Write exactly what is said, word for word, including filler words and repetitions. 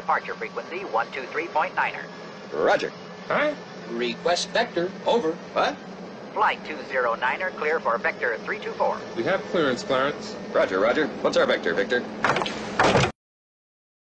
departure frequency one two three point niner. Roger. Huh? Request vector. Over. What? Flight two zero niner, clear for vector three two four. We have clearance, Clarence. Roger, Roger. What's our vector, Victor?